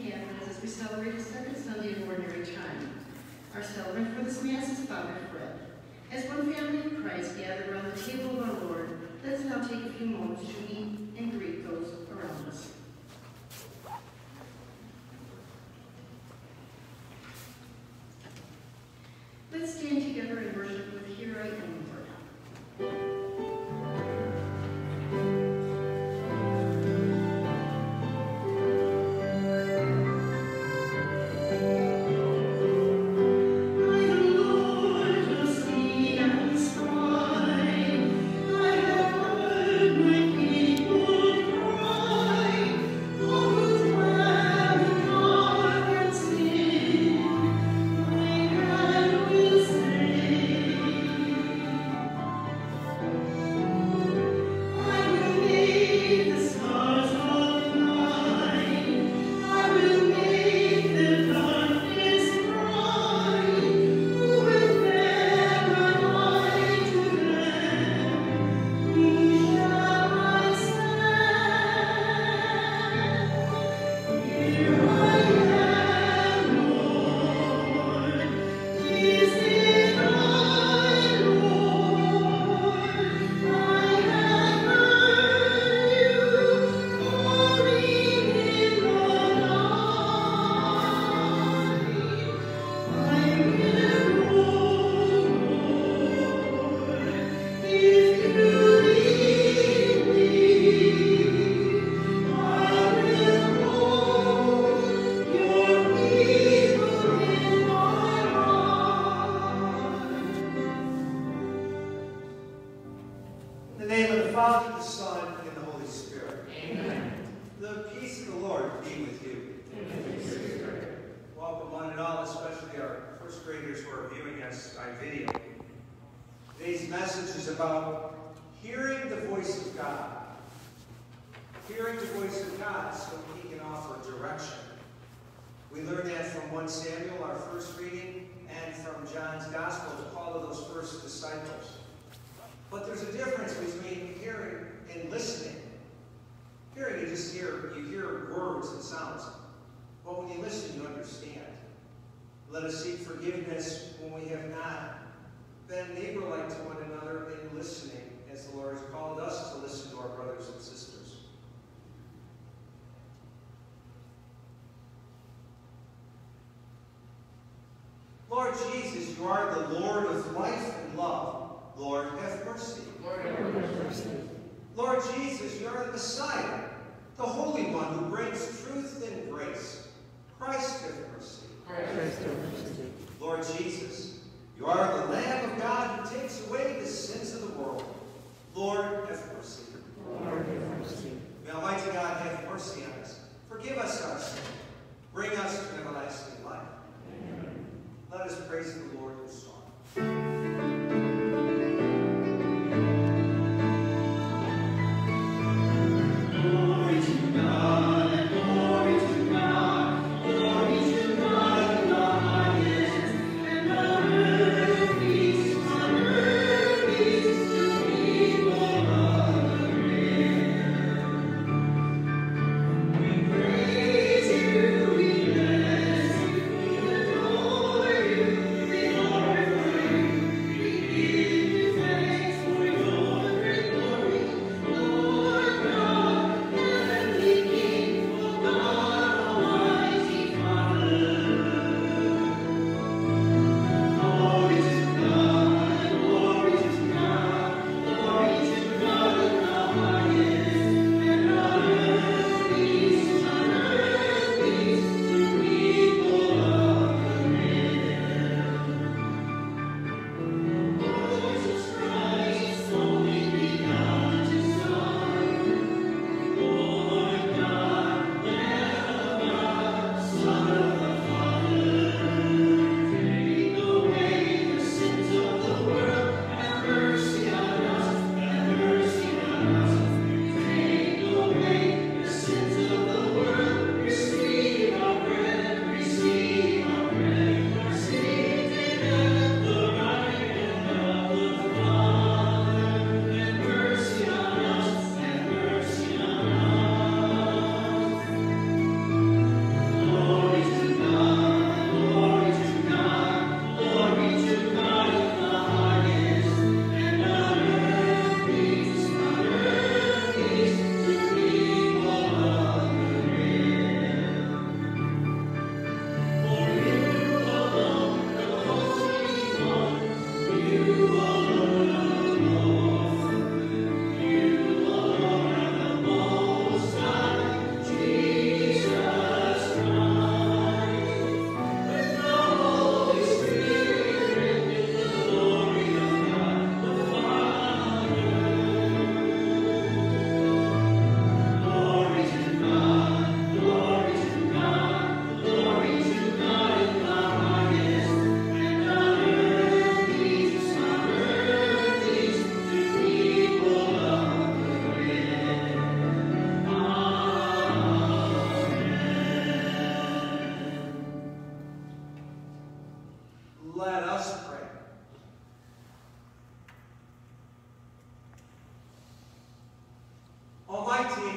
Advent as we celebrate the second Sunday of Ordinary Time. Our celebrant for this Mass is Father Fred. As one family in Christ gathered around the table of our Lord, let's now take a few moments to meet and greet those around us. Let's stand together and worship with Here I Am, Lord. Let us seek forgiveness when we have not been neighbor-like to one another in listening, as the Lord has called us to listen to our brothers and sisters. Lord Jesus, you are the Lord of life and love. Lord, have mercy. Lord, have mercy. Lord Jesus, you are the Messiah, the Holy One who brings truth and grace. Christ, have mercy. Christ, have mercy. Lord Jesus, you are the Lamb of God who takes away the sins of the world. Lord, have mercy. Lord, have mercy. May Almighty God have mercy on us. Forgive us our sin. Bring us to everlasting life. Amen. Let us praise the Lord in song. Amen.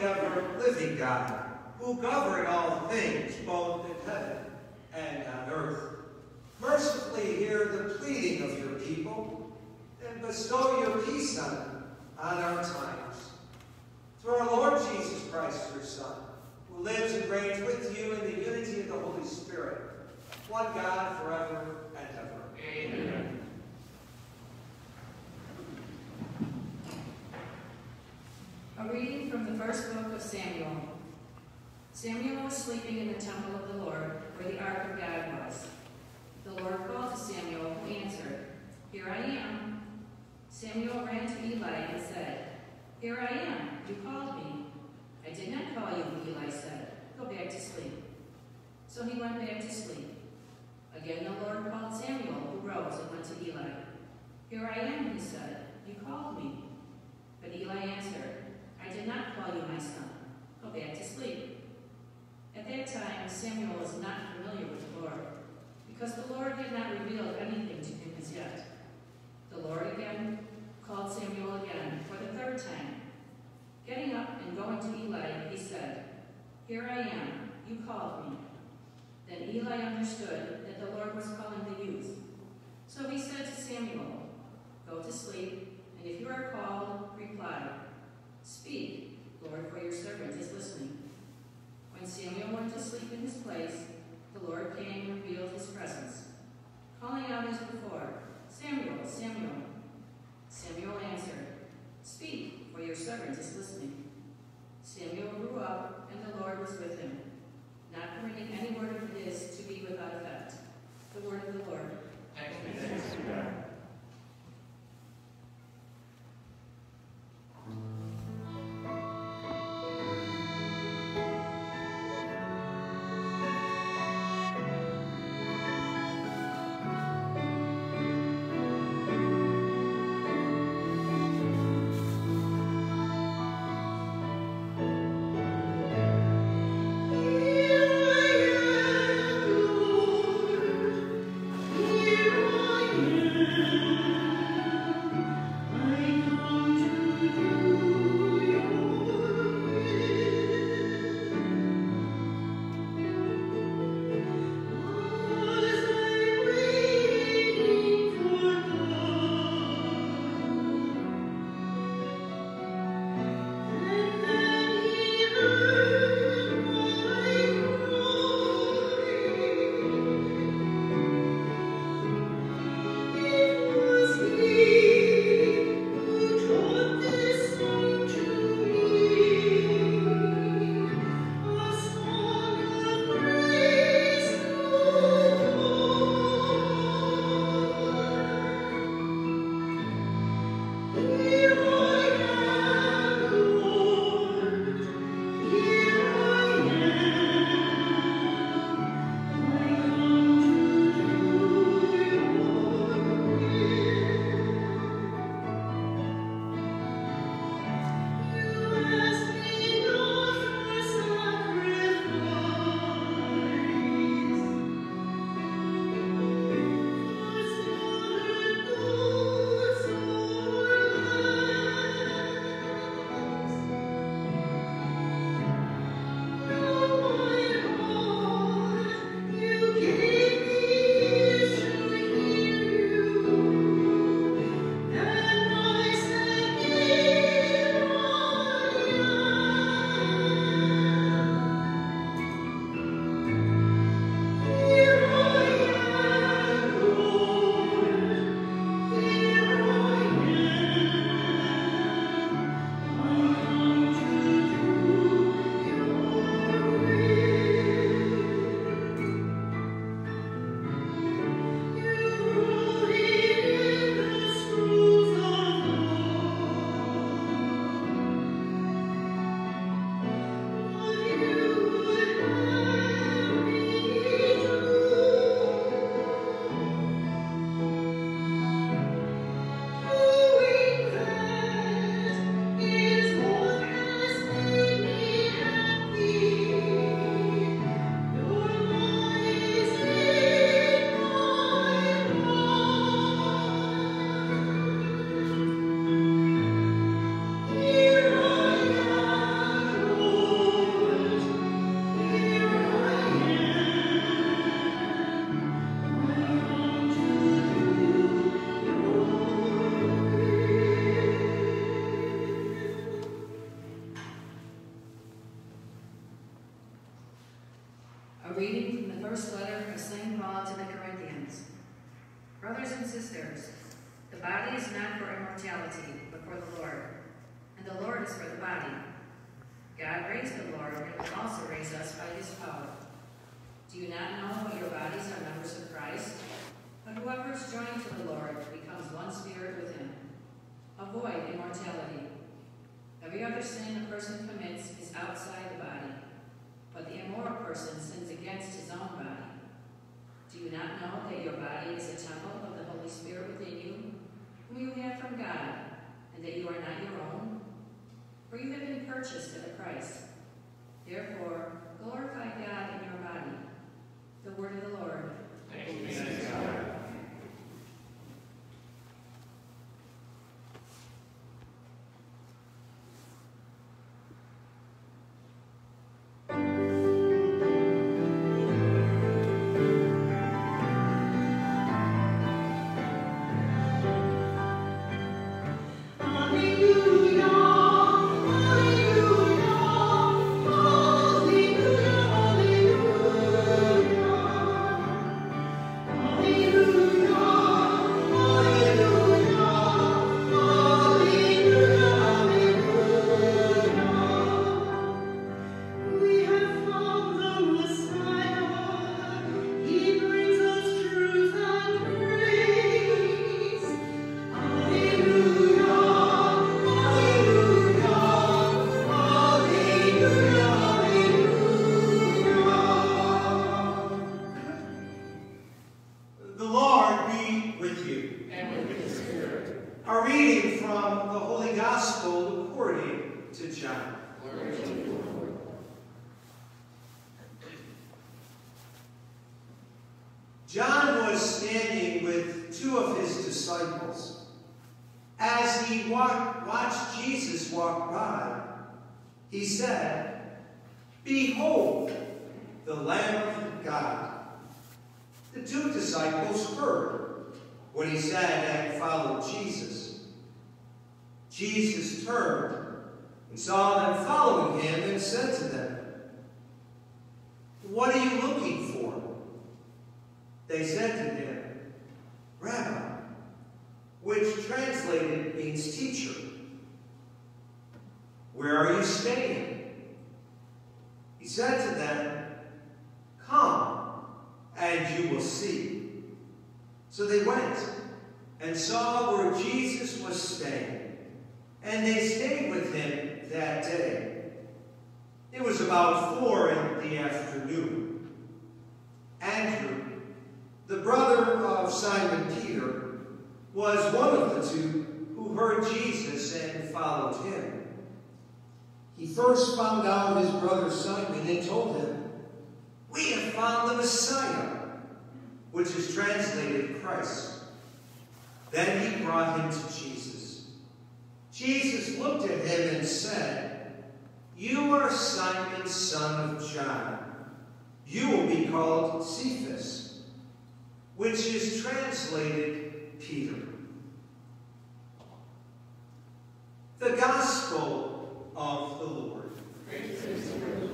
ever-living God, who govern all things, both in heaven and on earth, mercifully hear the pleading of your people and bestow your peace on our times. Through our Lord Jesus Christ, your Son, who lives and reigns with you in the unity of the Holy Spirit, one God forever and ever. Amen. A reading from the first book of Samuel. Samuel was sleeping in the temple of the Lord, where the ark of God was. The Lord called to Samuel, who answered, "Here I am." Samuel ran to Eli and said, "Here I am, you called me." "I did not call you," Eli said. "Go back to sleep." So he went back to sleep. Again the Lord called Samuel, who rose and went to Eli. "Here I am," he said. "You called me." But Eli answered, "I did not call you, my son. Go back to sleep." At that time Samuel was not familiar with the Lord, because the Lord had not revealed anything to him as yet. The Lord again called Samuel again for the third time. Getting up and going to Eli, he said, "Here I am, you called me." Then Eli understood that the Lord was calling the youth. So he said to Samuel, "Go to sleep, and if you are called, reply, 'Speak, Lord, for your servant is listening.'" When Samuel went to sleep in his place, the Lord came and revealed his presence, calling out as before, "Samuel, Samuel." Samuel answered, "Speak, for your servant is listening." Samuel grew up, and the Lord was with him, not permitting any word of his to be without effect. The word of the Lord. Thanks be to God. Here I am, Lord. Here I am. reading from the first letter of St. Paul to the Corinthians. Brothers and sisters, the body is not for immortality, but for the Lord, and the Lord is for the body. God raised the Lord and will also raise us by his power. Do you not know that your bodies are members of Christ? But whoever is joined to the Lord becomes one spirit with him. Avoid immortality. Every other sin a person commits is outside the body, but the immoral person sins against his own body. Do you not know that your body is a temple of the Holy Spirit within you, whom you have from God, and that you are not your own? For you have been purchased at a price. Therefore, glorify God in your body. The word of the Lord. Thanks be to God. John was standing with two of his disciples. As he watched Jesus walk by, he said, "Behold, the Lamb of God." The two disciples heard what he said and followed Jesus. Jesus turned and saw them following him and said to them, "What are you looking for?" They said to him, "Rabbi," which translated means teacher, "where are you staying?" He said to them, "Come, and you will see." So they went and saw where Jesus was staying, and they stayed with him that day. It was about 4 in the afternoon. Andrew, the brother of Simon Peter, was one of the two who heard Jesus and followed him. He first found out his brother Simon and told him, "We have found the Messiah," which is translated Christ. Then he brought him to Jesus. Jesus looked at him and said, "You are Simon, son of John. You will be called Cephas," which is translated Peter. The Gospel of the Lord. Praise to you.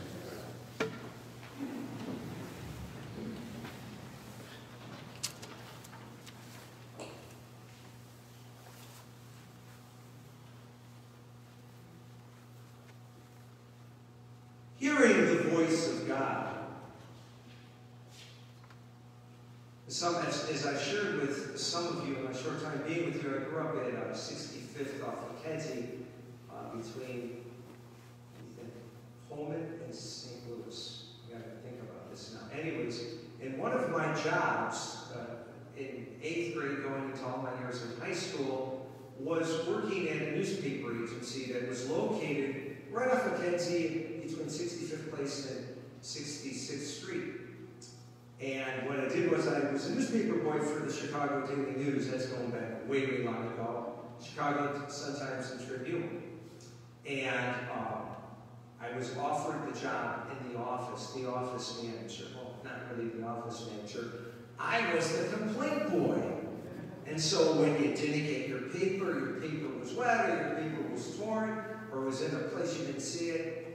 Hearing the voice of God. As I shared with some of you in my short time being with you, I grew up at 65th off of Kenzie, between Pullman and St. Louis. I got to think about this now. Anyways, in one of my jobs in 8th grade, going into all my years in high school, was working at a newspaper agency that was located right off of Kenzie, between 65th Place and 66th Street. And what I did was I was a newspaper boy for the Chicago Daily News. That's going back way, way long ago. Chicago Sun-Times and Tribune. And I was offered the job in the office manager. Well, not really the office manager. I was the complaint boy. And so when you didn't get your paper was wet, or your paper was torn, or was in a place you didn't see it,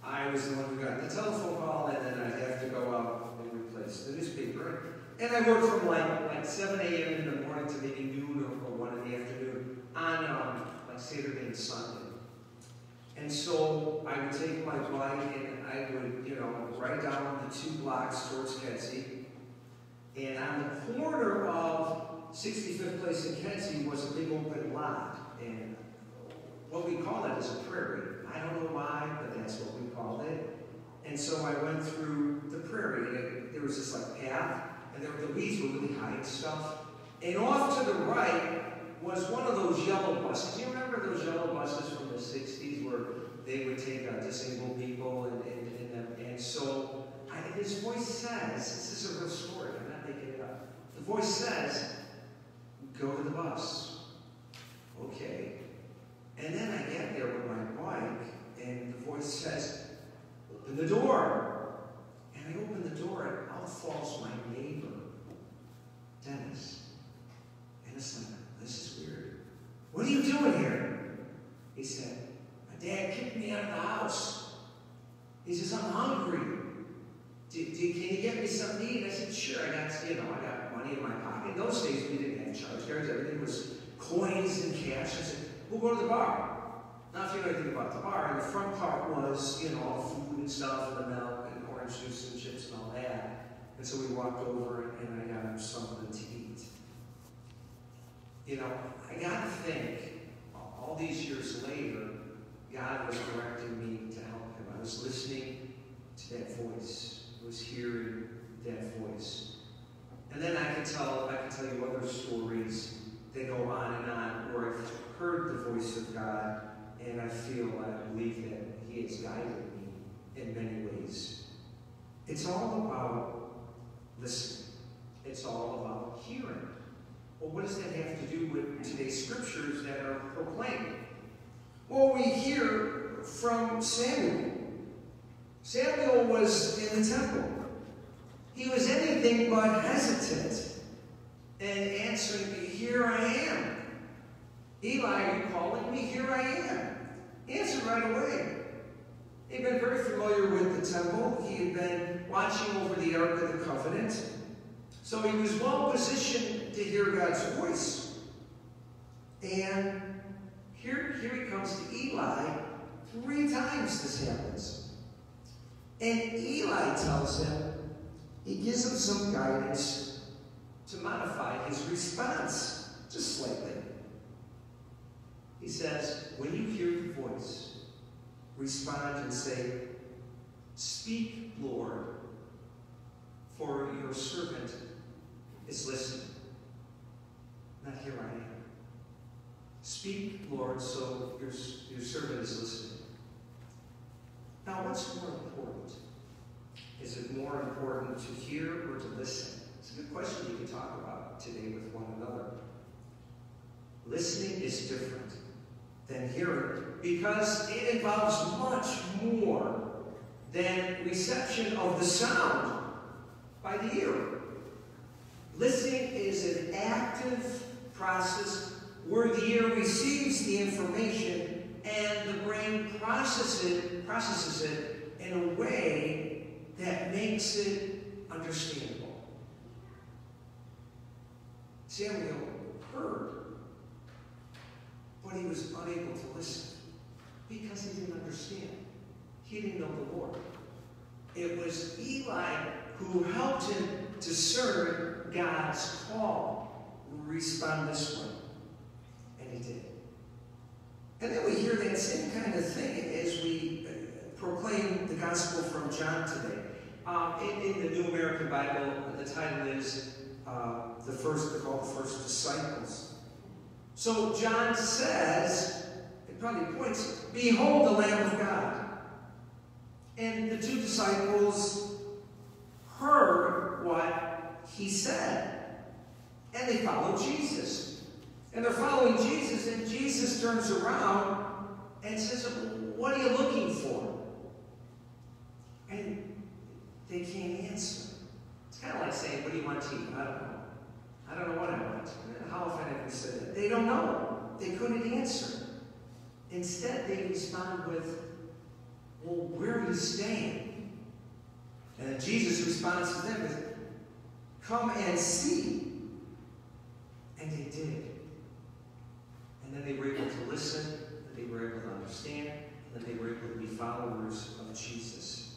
I was the one who got the telephone call, and then I'd have to go out and replace the newspaper. And I worked from like 7 a.m. in the morning to maybe noon or 1 in the afternoon on like Saturday and Sunday. And so I would take my bike and I would, ride down the 2 blocks towards Kedzie. And on the corner of 65th Place in Kedzie was a big open lot. And what we call that is a prairie. I don't know why, but that's what we called it. And so I went through the prairie, and there was this like path, and the weeds were really high and stuff. And off to the right was one of those yellow buses. You remember those yellow buses from the 60s where they would take disabled people and so this voice says, this is a real story, I'm not making it up. The voice says, go to the bus. Okay. And then I get there with my bike, and the voice says, open the door. And I open the door, and out falls my neighbor, Dennis. And it's like, this is weird. What are you doing here? He said, my dad kicked me out of the house. He says, I'm hungry. Can you get me something to eat? And I said, sure. I got money in my pocket. In those days, we didn't have charge cards. Everything was coins and cash. I said, we'll go to the bar. Now, if you know anything about the bar, in the front part was, all food and stuff, and the milk, and orange juice and chips and all that. And so we walked over, and I got him something to eat. I got to think, all these years later, God was directing me to help him. I was listening to that voice. I was hearing that voice. And then I can tell you other stories that go on and on where I've heard the voice of God, and I believe that he has guided me in many ways. It's all about listening. It's all about hearing. Well, what does that have to do with today's scriptures that are proclaimed? Well, we hear from Samuel. Samuel was in the temple. He was anything but hesitant and answering, here I am. Eli, are you calling me? Here I am. Answer right away. He'd been very familiar with the temple. He had been watching over the Ark of the Covenant. So he was well positioned to hear God's voice. And here he comes to Eli. 3 times this happens. And Eli tells him, he gives him some guidance to modify his response just slightly. He says, when you hear the voice, respond and say, speak, Lord, for your servant is listening. Not here I am. Speak, Lord, so your servant is listening. Now, what's more important? Is it more important to hear or to listen? It's a good question you can talk about today with one another. Listening is different than hearing because it involves much more than reception of the sound by the ear. Listening is an active process where the ear receives the information and the brain processes it in a way that makes it understandable. Samuel heard, but he was unable to listen because he didn't understand. He didn't know the Lord. It was Eli who helped him discern God's call. Respond this way. And he did. And then we hear that same kind of thing as we proclaim the gospel from John today. In the New American Bible, the title is they're called the first disciples. So John says, it probably points, behold the Lamb of God. And the 2 disciples heard what he said. And they followed Jesus. And they're following Jesus, and Jesus turns around and says, what are you looking for? And they can't answer. It's kind of like saying, what do you want to eat? I don't know. I don't know what I want. How often have we said that? They don't know. They couldn't answer. Instead, they respond with, well, where are you staying? And then Jesus responds to them with, come and see. And they did. And then they were able to listen, and they were able to understand, and then they were able to be followers of Jesus.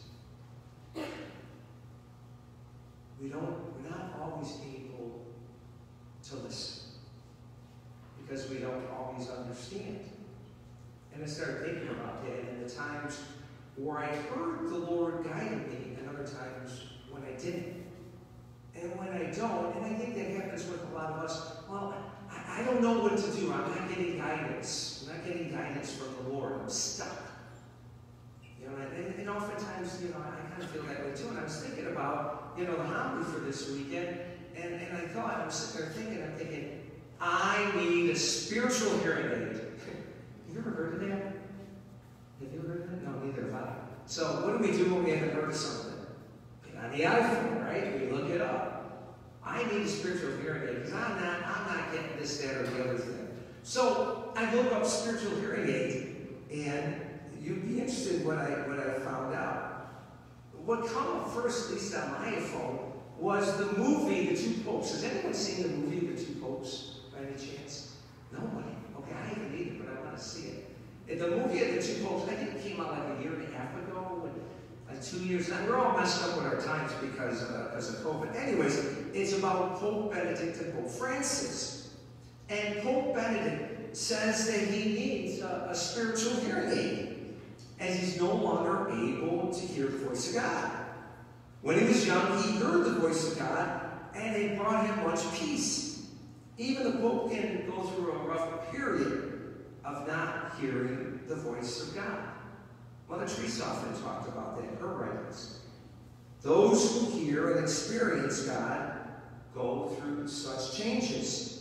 We're not always able to listen because we don't always understand. And I started thinking about that in the times where I heard the Lord guiding me and other times when I didn't. And when I don't, and I think that happens with a lot of us, well, I don't know what to do. I'm not getting guidance. I'm not getting guidance from the Lord. I'm stuck. You know, and oftentimes, you know, I kind of feel that way too. And I was thinking about, you know, the homily for this weekend, and I thought, I'm sitting there thinking, I need a spiritual hearing aid. Have you ever heard of that? Have you ever heard of that? No, neither have I. So what do we do when we haven't heard of something? Get on the iPhone, right? We look it up. I need a spiritual hearing aid because I'm not getting this, that, or the other thing. So I look up spiritual hearing aid, and you'd be interested in what I found out. What came up first, at least on my iPhone, was the movie The Two Popes. Has anyone seen the movie The Two Popes by any chance? Nobody? Okay, I haven't either, but I want to see it. And the movie of The Two Popes, I think it came out like a year and a half ago, like 2 years now. We're all messed up with our times because of COVID. Anyways, it's about Pope Benedict and Pope Francis. And Pope Benedict says that he needs a spiritual hearing aid, as he's no longer able to hear the voice of God. When he was young, he heard the voice of God, and it brought him much peace. Even the Pope can go through a rough period of not hearing the voice of God. Mother Teresa often talked about that in her writings. Those who hear and experience God go through such changes.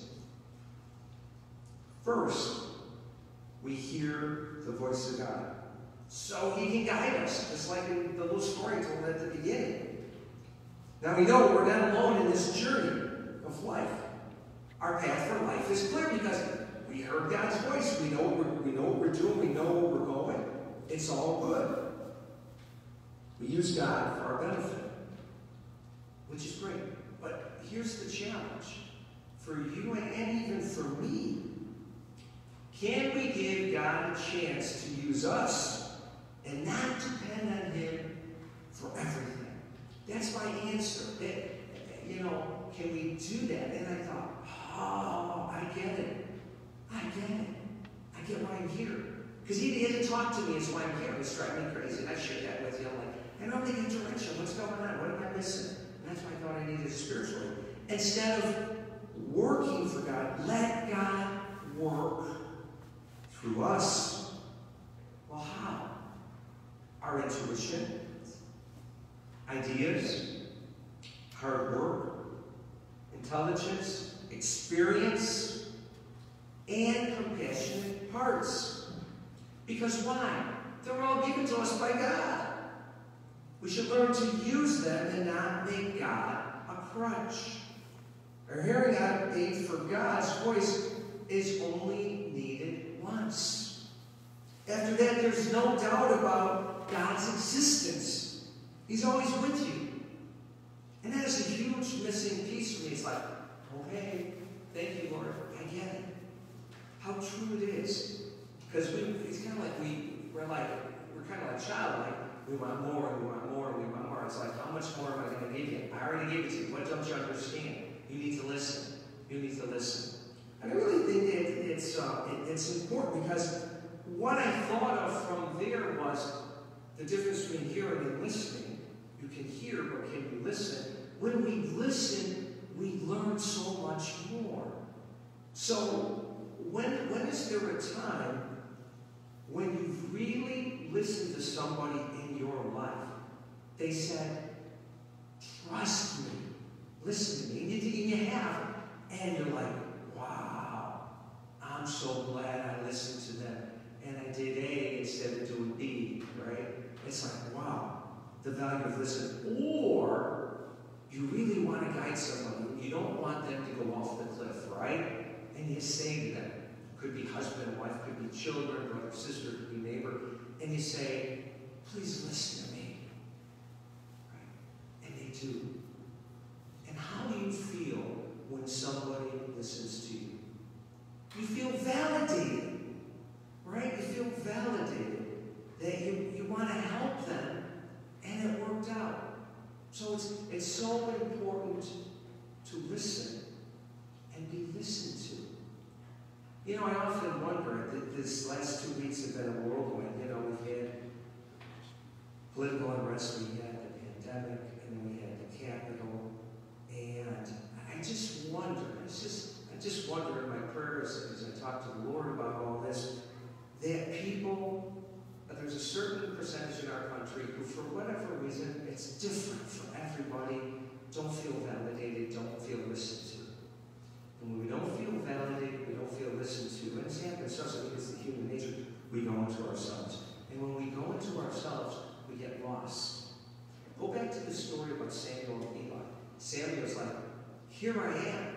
First, we hear the voice of God, so he can guide us, just like in the little story I told at the beginning. Now we know we're not alone in this journey of life. Our path for life is clear because we heard God's voice. We know what we're doing. We know where we're going. It's all good. We use God for our benefit, which is great. But here's the challenge for you and even for me. Can we give God a chance to use us and not depend on him for everything? That's my answer. Can we do that? And I thought, oh, I get it. I get why I'm here. Because he didn't talk to me, it's why I'm here. It's driving me crazy. And I shared that with you. I'm like, I don't get direction. What's going on? What am I missing? And that's why I thought I needed spiritually. Instead of working for God, let God work through us. Well, how? Our intuition, ideas, hard work, intelligence, experience, and compassionate hearts. Because why? They're all given to us by God. We should learn to use them and not make God a crutch. Our hearing aid for God's voice is only needed once. After that, there's no doubt about God's existence. He's always with you. And that is a huge missing piece for me. It's like, okay, thank you, Lord. I get it. How true it is. Because it's kind of like we're kind of like childlike. We want more, and we want more, and we want more. It's like, how much more am I going to give you? I already gave it to you. What don't you understand? You need to listen. You need to listen. And I really think that it's important because what I thought of from there was the difference between hearing and listening. You can hear, but can you listen? When we listen, we learn so much more. So when is there a time when you've really listened to somebody in your life? They said, trust me, listen to me. And you have. And you're like, wow, I'm so glad I listened to them. And I did A instead of doing B, right? It's like, wow, the value of listening. Or you really want to guide someone. You don't want them to go off the cliff, right? And you say to them, could be husband and wife, could be children, brother, sister, could be neighbor. And you say, please listen to me. Right? And they do. And how do you feel when somebody listens to you? You feel validated, right? You feel validated that you want to help them, and it worked out. So it's so important to listen and be listened to. You know, I often wonder that this last 2 weeks have been a whirlwind. You know, we've had political unrest, we had the pandemic, and then we had the Capitol. And I just wonder, I just wonder in my prayers as I talk to the Lord about all this, that people, there's a certain percentage in our country who, for whatever reason, it's different for everybody, don't feel validated, don't feel listened to. And when we don't feel validated, we don't feel listened to, and it's happened to us, I think it's the human nature, we go into ourselves. And when we go into ourselves, we get lost. Go back to the story about Samuel and Eli. Samuel's like, here I am.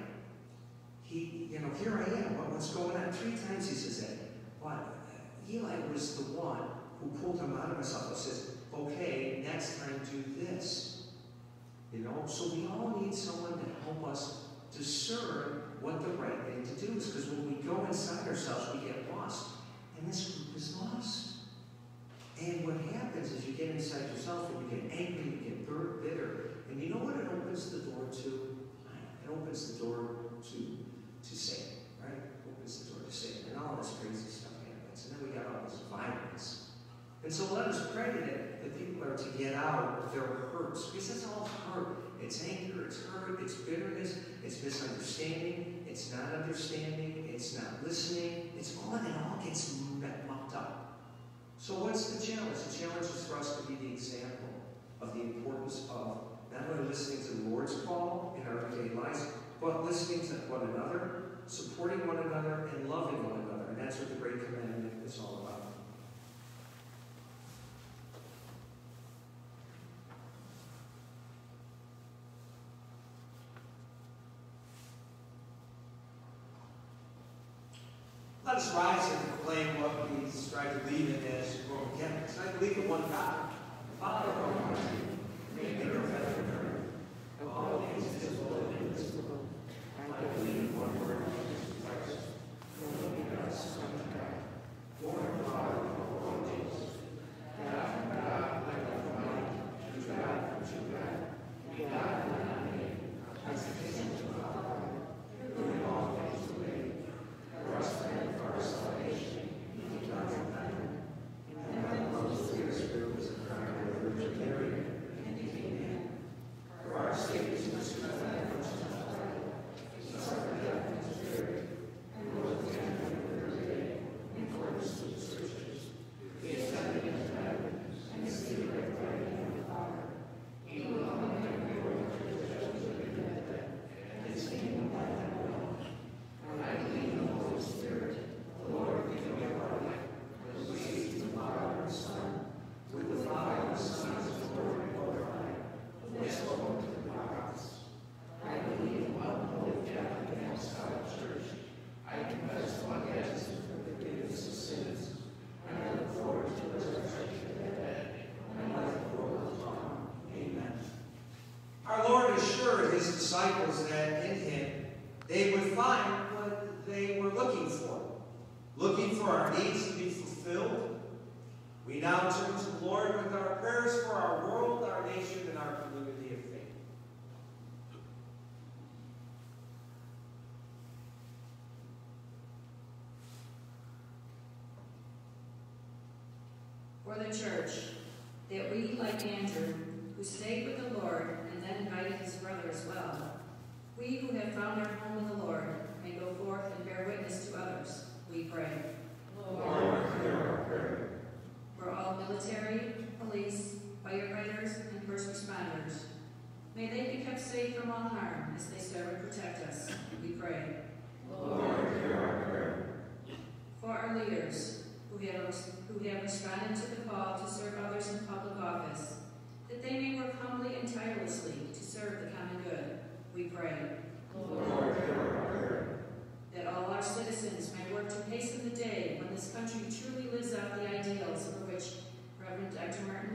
Here I am. What's going on? 3 times he says that. But Eli was the one who pulled him out of himself and says, okay, next time do this. You know, so we all need someone to help us discern what the right thing to do is, because when we go inside ourselves, we get lost. And this group is lost. And what happens is you get inside yourself and you get angry, you get bitter. And you know what it opens the door to? It opens the door to Satan, right? It opens the door to Satan. And all this crazy stuff happens. And then we got all this violence. And so let us pray that people are to get out of their hurts. Because it's all hurt. It's anger, it's hurt, it's bitterness, it's misunderstanding, it's not understanding, it's not listening. It's all, and it all gets mucked up. So what's the challenge? The challenge is for us to be the example of the importance of not only listening to the Lord's call in our everyday lives, but listening to one another, supporting one another, and loving one another. And that's what the Great Commandment is all about. Let us rise and proclaim what we strive to believe in as Roman Catholics. I believe in one God, the Father Almighty, maker of heaven and earth, of all things visible and invisible. I believe in one Lord Jesus Christ, who made us Son of God, born of God of all Jesus, God from God, light of light, true God from true God, begotten and not made, as the Son of God, doing all things to live, for us and for our salvation, he died from heaven, and by the Holy Spirit was incarnate of the Virgin Mary, and became man. For our sake, he was crucified and crucified. He suffered death in his spirit, and rose again on the third day, in accordance with the Scriptures. He ascended into heaven, and is seated at the right hand of the Father. He will come again and rule to judge the living and the dead, and his kingdom life and will. I believe in the Holy Spirit, the Lord, the giver of our life, who proceeds from the Father and the Son, with the Father and the Son as the Lord and glorified, who has spoken to the prophets. I believe in one holy Catholic and Apostolic Church. I confess one baptism for the forgiveness of sins, and I look forward to the resurrection of the dead, and life world to come. Amen. Our Lord assured his disciples that in him they would find what they were looking for our needs to be fulfilled. We now turn to the Lord with our prayers for our world, our nation, and our community of faith. For the Church, that we, like Andrew, who stayed with the Lord and then invited his brother as well, we who have found our home in the Lord may go forth and bear witness to others, we pray. Lord, hear our prayer. For all military, police, firefighters, and first responders, may they be kept safe from all harm as they serve and protect us, we pray. Lord, hear our prayer. For our leaders, who have responded to the call to serve others in public office, that they may work humbly and tirelessly to serve the common good, we pray. Lord, hear our prayer. That all our citizens may work to hasten the day when this country truly lives out the ideals for which Reverend Dr. Martin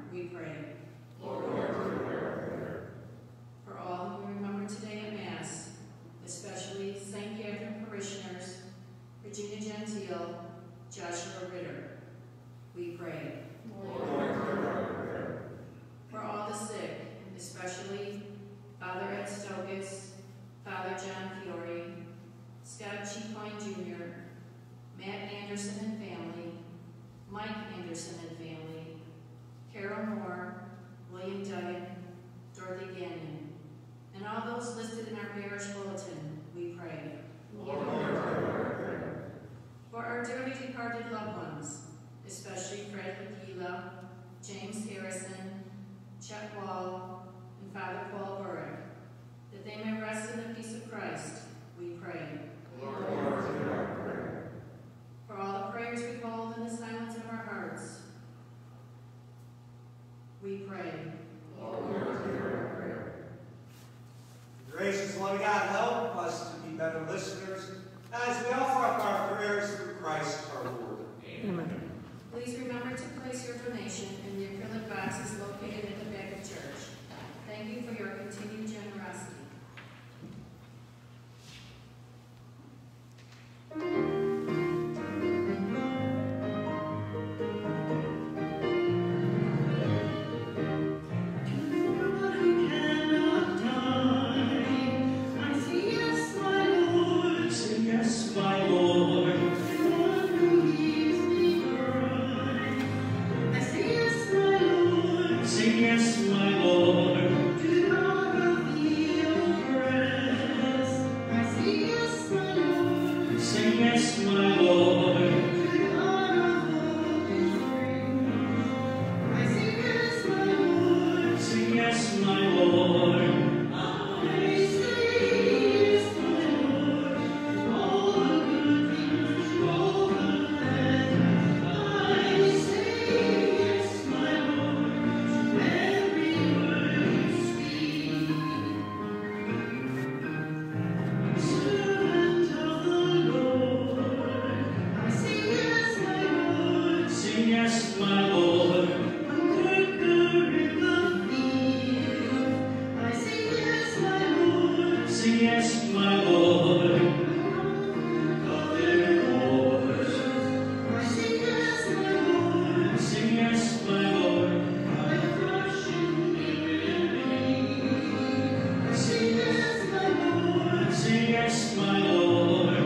we pray. Lord, hear our prayer. For all who we remember today at Mass, especially St. Catherine parishioners, Virginia Gentile, Joshua Ritter, we pray. Lord, hear our prayer. For all the sick, especially Father Ed Stokas, Father John Fiore, Scott Cheapline Jr., Matt Anderson and family, Mike Anderson and family, Carol Moore, William Duggan, Dorothy Gagnon, and all those listed in our parish bulletin, we pray. Lord, hear our prayer. For our dearly departed loved ones, especially Fred Lagila, James Harrison, Chet Wall, and Father Paul Burrick, that they may rest in the peace of Christ, we pray. Lord, hear our prayer. For all the prayers we hold in the silence of our hearts, we pray. Lord, hear our prayer. Gracious loving God, help us to be better listeners as we offer up our prayers through Christ our Lord. Amen. Please remember to place your donation in the acrylic boxes located at the back of church. Thank you for your continued generosity. Yes, my Lord. Say yes, my Lord. Say yes, my Lord. Say yes, my Lord. Say yes, my Lord. Say yes, my Lord. Say yes, my Lord. Say yes, my Lord.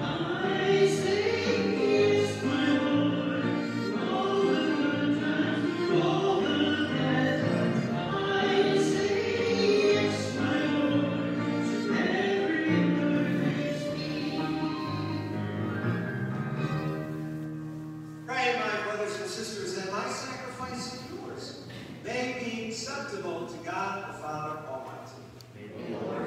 Pray, my brothers and sisters, that my sacrifice and yours may be acceptable to God the Father Almighty.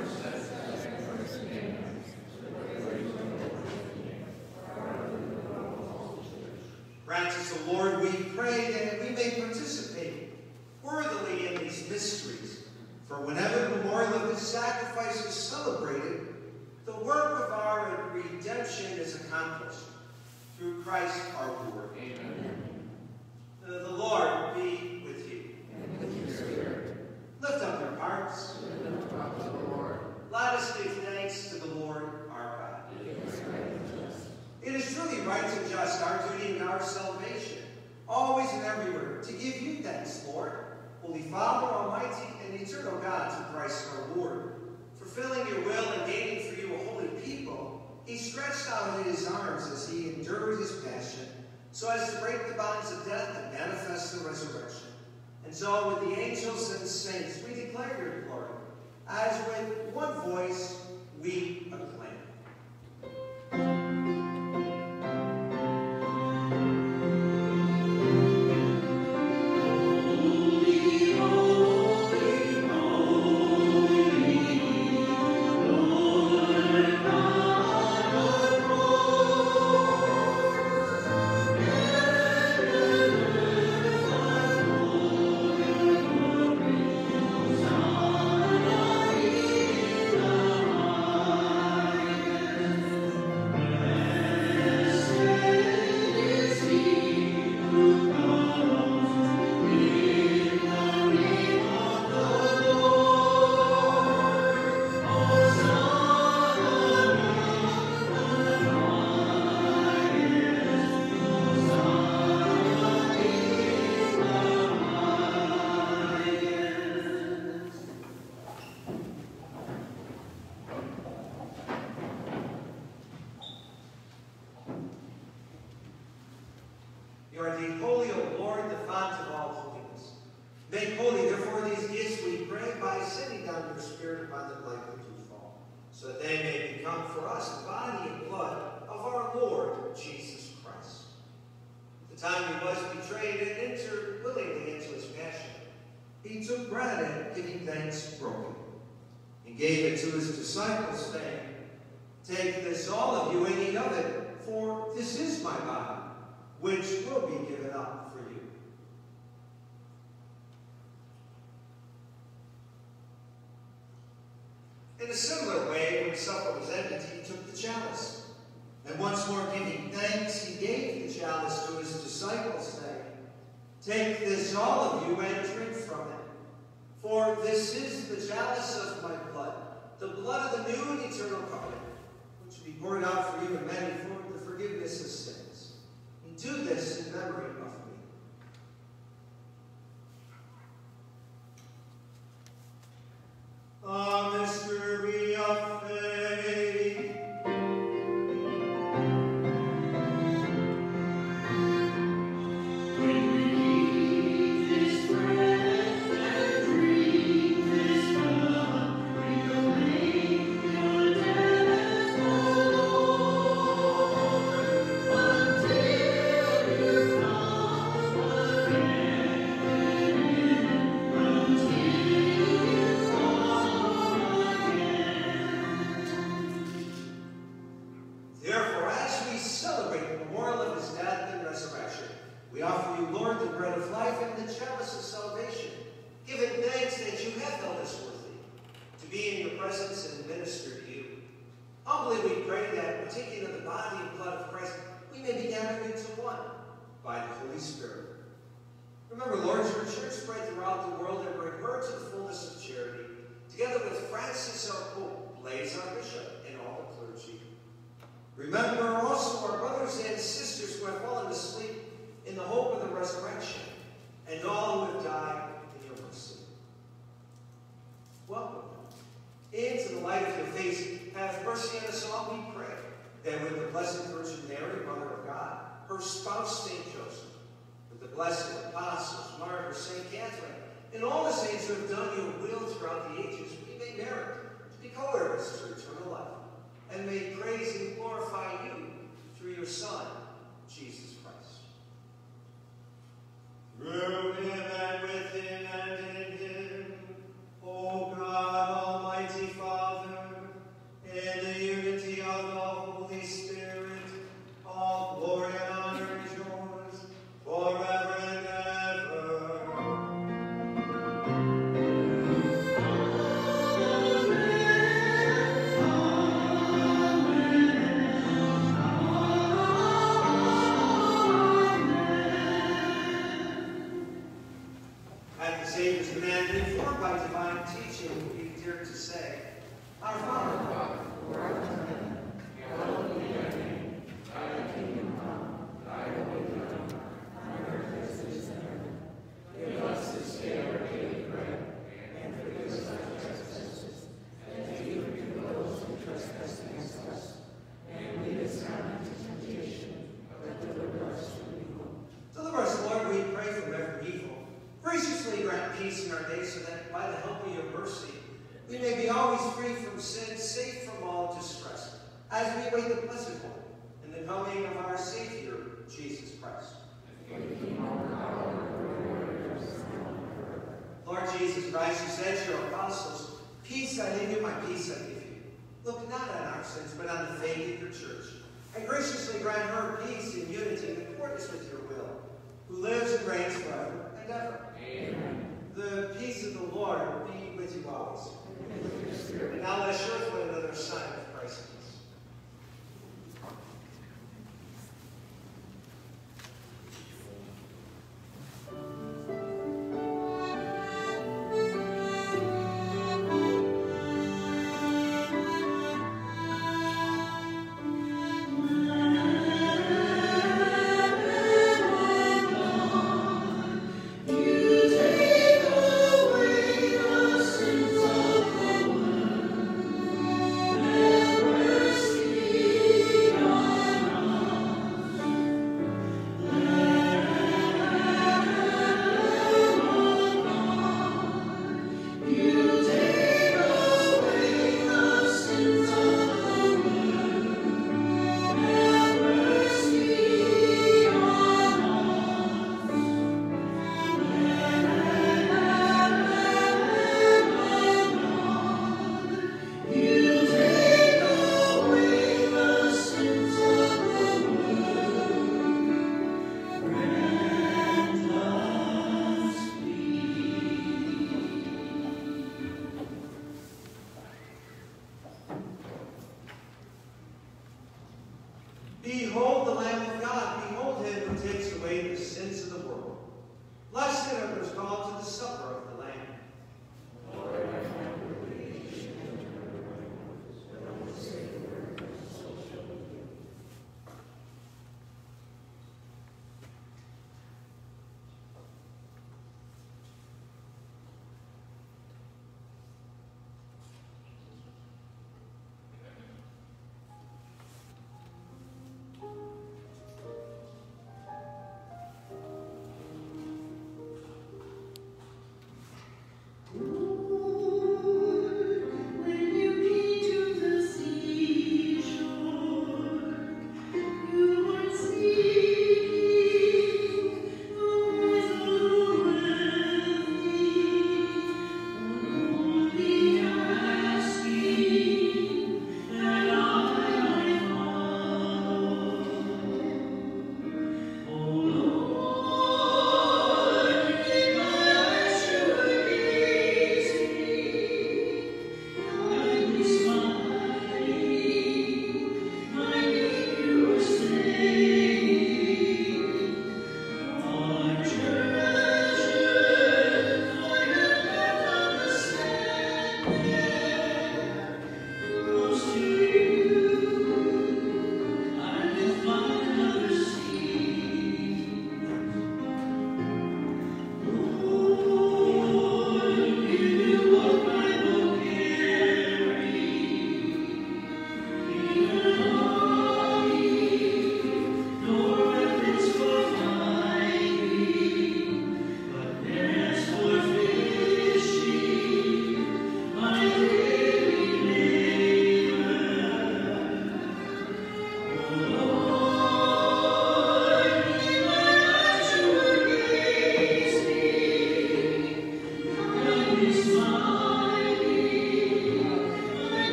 Grant us, O Lord, we pray that we may participate worthily in these mysteries. For whenever the memorial of his sacrifice is celebrated, the work of our redemption is accomplished. Through Christ our Lord. Amen. The Lord be with you. And with your spirit. Lift up your hearts. Lift up to the Lord. Let us give thanks to the Lord our God. It is right and just. It is truly right and just, our duty and our salvation, always and everywhere, to give you thanks, Lord, Holy Father, Almighty and eternal God, through Christ our Lord. Fulfilling your will and gaining for you a holy people, he stretched out his arms as he endured his passion, so as to break the bonds of death and manifest the resurrection. And so with the angels and saints we declare your glory, as with one voice we acclaim. holy, therefore, these gifts we pray by sending down your Spirit upon them like the dewfall, so that they may become for us the body and blood of our Lord Jesus Christ. At the time he was betrayed and entered willingly into his passion, he took bread and, giving thanks, broke it, and gave it to his disciples, saying, "Take this, all of you, and eat of it, for this is my body, which will be given up for you." In a similar way, when supper was ended, he took the chalice, and once more giving thanks, he gave the chalice to his disciples, saying, "Take this, all of you, and drink from it. For this is the chalice of my blood, the blood of the new and eternal covenant, which will be poured out for you and many for the forgiveness of sins. And do this in memory of me." A mystery of faith. When we eat this bread and drink this cup, we proclaim your death, O Lord, until you come again, until you come again. Therefore, as we celebrate the memorial of his death and resurrection, we offer you, Lord, the bread of life and the chalice of salvation, giving thanks that you have held us worthy to be in your presence and minister to you. Humbly we pray that, partaking of the body and blood of Christ, we may be gathered into one by the Holy Spirit. Remember, Lord, your church spread throughout the world and bring her to the fullness of charity, together with Francis our Pope, Blaise our Bishop, and all the clergy. Remember also our brothers and sisters who have fallen asleep in the hope of the resurrection, and all who have died in your mercy. Welcome them into the light of your face. Have mercy on us all, we pray, that with the Blessed Virgin Mary, Mother of God, her spouse Saint Joseph, with the blessed apostles, martyrs, Saint Catherine, and all the saints who have done your will throughout the ages, we may merit to be co-heirs to eternal life, and may praise and glorify you through your Son, Jesus Christ. Through him and with him and in him, O God, Almighty Father, in the unity of the Holy Spirit, all glory and honor is yours forever and ever. At the Savior's command, informed by divine teaching, we dare to say, Our Father, who art in heaven, hallowed be thy name. Thy kingdom come, thy will be done, on earth as it is in heaven. Give us this day our daily bread, and forgive us our trespasses, as we forgive those who trespass against us. And lead us not into temptation, but deliver us from evil. deliver us, Lord, we pray, from every evil. Graciously grant peace in our days, so that by the help of your mercy, we may be always free from sin, safe from all distress, as we await the blessed hope and the coming of our Savior, Jesus Christ. Lord Jesus Christ, you said to your apostles, "Peace I leave you, my peace I give you." Look not on our sins, but on the faith of your church, and graciously grant her peace and unity in accordance with your will, who lives and reigns forever and ever. Amen. The peace of the Lord be with you always. And now let us show one another a sign of Christ's peace.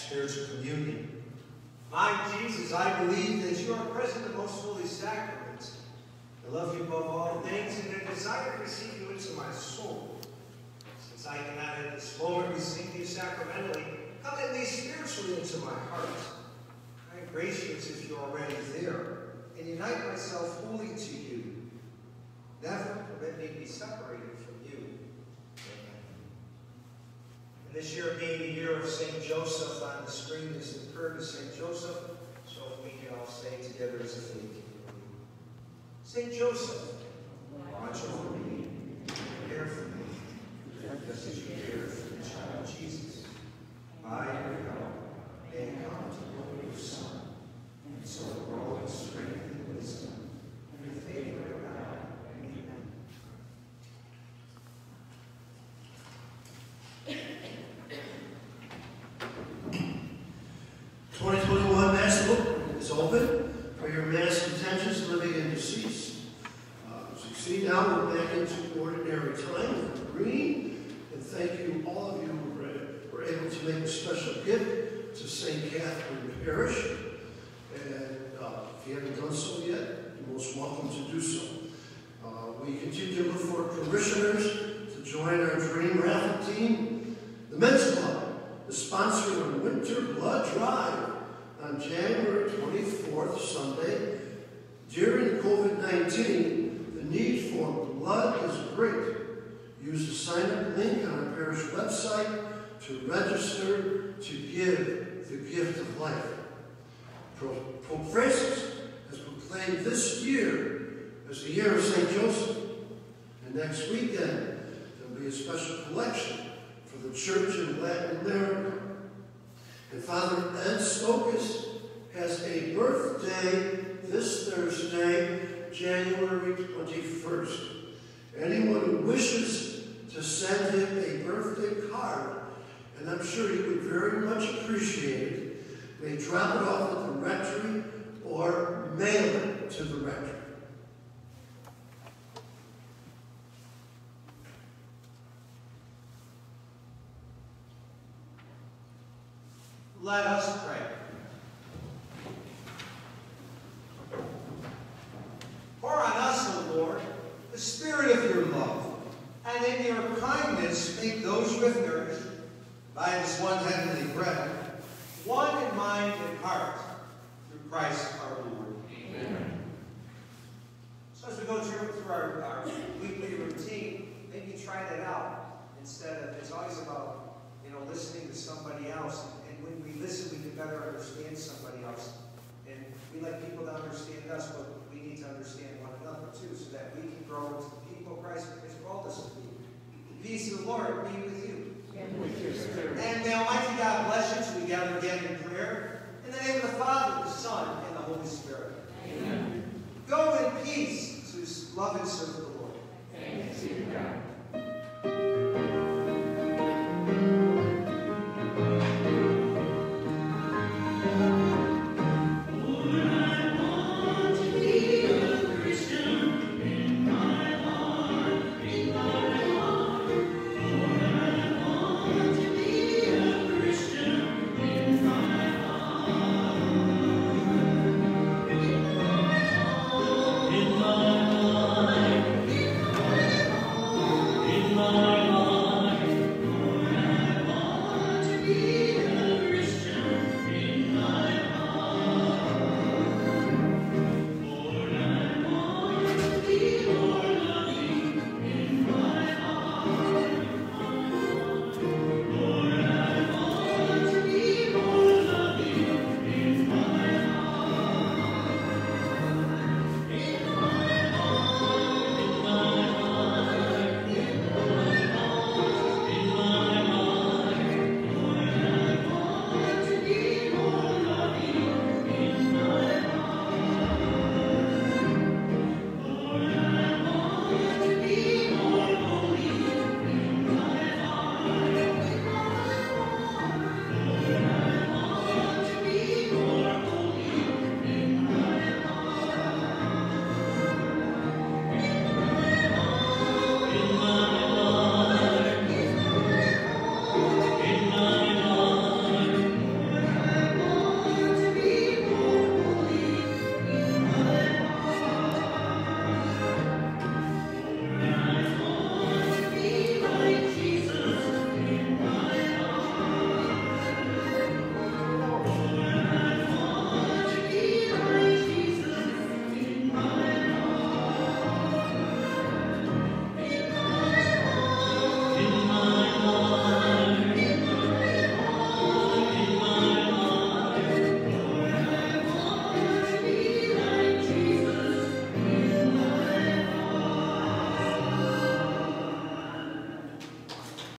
spiritual communion. My Jesus, I believe that you are present in the most holy sacrament. I love you above all things, and I desire to receive you into my soul. Since I cannot at this moment receive you sacramentally, come at least spiritually into my heart. I embrace you as if you're already there, and unite myself wholly to you. Never permit me to be separated from you. Amen. And this year being the year of St. Joseph, on the screen is the prayer to St. Joseph, so if we can all say together as a faith community. St. Joseph, watch over me, care for me, just as you care for the child Jesus. By your help, may I come to know your Son, and so grow in strength and wisdom, and the favor of God. Amen. Mass book is open for your mass intentions, living and deceased. As you see now, we're back into ordinary time with green, and thank you, all of you who were able to make a special gift to St. Catherine Parish. And if you haven't done so yet, you're most welcome to do so. We continue to look for parishioners to join our Dream Raffle team. The Men's Club is sponsoring a winter blood drive on January 24th, Sunday. During COVID-19, the need for blood is great. Use the sign-up link on our parish website to register to give the gift of life. Pope Francis has proclaimed this year as the year of St. Joseph. And next weekend, there will be a special collection for the church in Latin America. And Father Ed Stokas has a birthday this Thursday, January 21st. Anyone who wishes to send him a birthday card, and I'm sure he would very much appreciate it, may drop it off at the rectory or mail it to the rectory. Let us pray. Pour on us, O Lord, the spirit of your love, and in your kindness make those you have nourished by this one heavenly bread, one in mind and heart, through Christ our Lord. Amen. So as we go through our weekly routine, maybe try that out instead of, it's always about, listening to somebody else. And when we listen, we can better understand somebody else. And we like people to understand us, but we need to understand one another too, so that we can grow into the people Christ has called us to be. The peace of the Lord be with you. And with your spirit. And may Almighty God bless you till we gather again in prayer. In the name of the Father, the Son, and the Holy Spirit. Amen. Go in peace to love and serve the Lord.